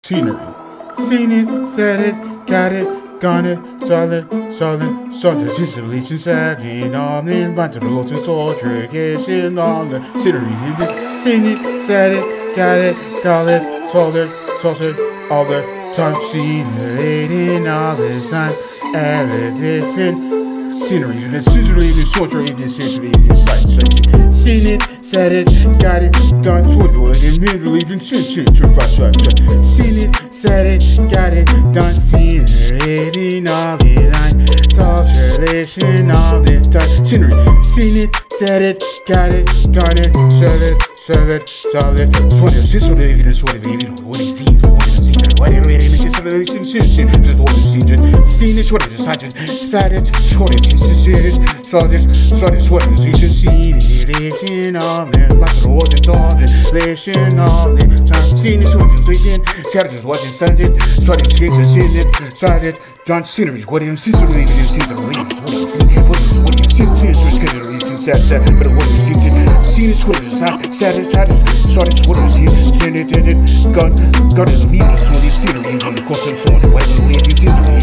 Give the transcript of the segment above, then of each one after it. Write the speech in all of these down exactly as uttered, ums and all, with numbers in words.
Scenery. Seen it, said it, got it, gone it, solid, solid, solid, installation setting on the environmental and soldier, getting on the scenery. Seen it, said it, got it, got it, solid, solid, all the time, scenery, all the time, editing, scenery, the scenery, the soldier, the scenery, the site, seen it, said it, got it, gone to the wood, and middle even shit, to rush up. Seen it, said it, got it, done, seen it, in all the line, soldier, relation, all the time, scenery, seen it, said it, got it, got it, solid, solid, solid, solid, sister, even sort of even what it seems, what it seems, what it really makes a relationship, just what it seems, seen it, what it decided, decided, what it is, saw this, saw this, what it is, seen it, relation, all the matter, what it all, relation, all the time, seen it, what it is, got it, what it scented, saw it, seen it, saw it, done, scenery, what it is, sister, even seems, what it is, what it is, what it is, what it is, seen it, what it is, sad, sad, but what it seems, seen it, what it is, sad, sad, saw it, what it is, seen it, did it, got, got it, the readers, what it is, scenery, and the course of so on, why the way it is, seen it,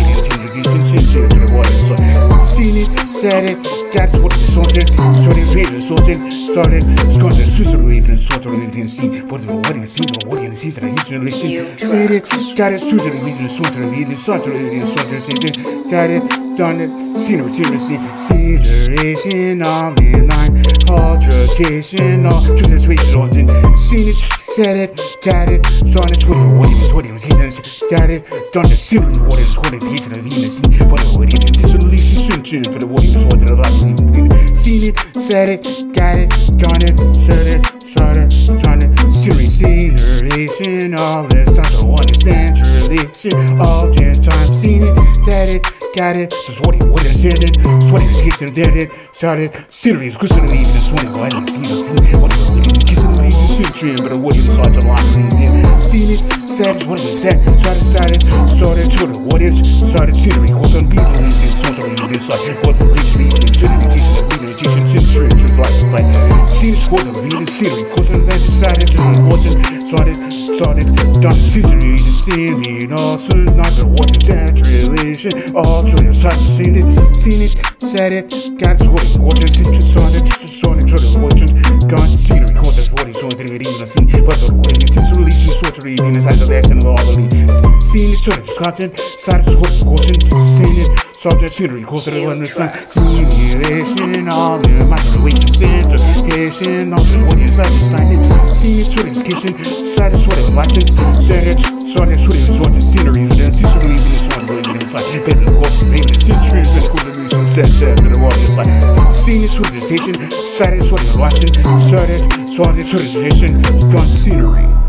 seen it, what it is, seen it, said it, got it, what it is, sorted, sorted, read sorted, started, started, sister, even sorted, even see, what it is, seen it, what it is, seen it, it's relation, said it, got it, sorted, even sorted, even sorted, even sorted, got it, done it, scenery, scenery, consideration on the line, altercation, all to the switch, often, seen it, said it, got it, saw it, what it is, what it is, got it, done the scenery, what it is, what it is, even see, what it is, this relationship, but what it is, what it is, seen it, said it, got it, done it, said it, saw it, done it, scenery, consideration, all the time, the one is centralization, all the time, seen it, said it, got it, so what it, what it is, did it, so what it is, kissing, did it, started, scenery, is good to leave, and so what it is, seen it, what it is, kissing, leaving, but what it is, so I don't like it, seen it, said it, what it is, said, started, started, started, started, what it is, started, scenery, cause some people in this, so don't even decide, what it is, leaving, education, education, century, just like, like, seen it, what it is, scenery, cause some event decided, to wasn't, started, started, done, scenery, the scenery, also, not the what is that relation, all to your side, seen it, seen it, said it, got it, what it, what it is, just saw it, just saw it, to the watching, gone, scenery, cause that's what it's on to reading the scene, but the way it's releasing, sort of reading the size of the action of all the lead, seen it, sort of content, side of what it's causing, seen it, subject, scenery, cause the one is signed, simulation, all the microwave, centrification, all the what is like, sign it, seen it, sort of kissing, side of what it's watching, said it, saw it, sort of, sort of scenery, and then see sort of even this one, but it's like, better than what's the name of the century, and cool to me, some said, said, but the water is like, seen it, sort of station, side of sort of watching, started, saw it, sort of station, gone scenery.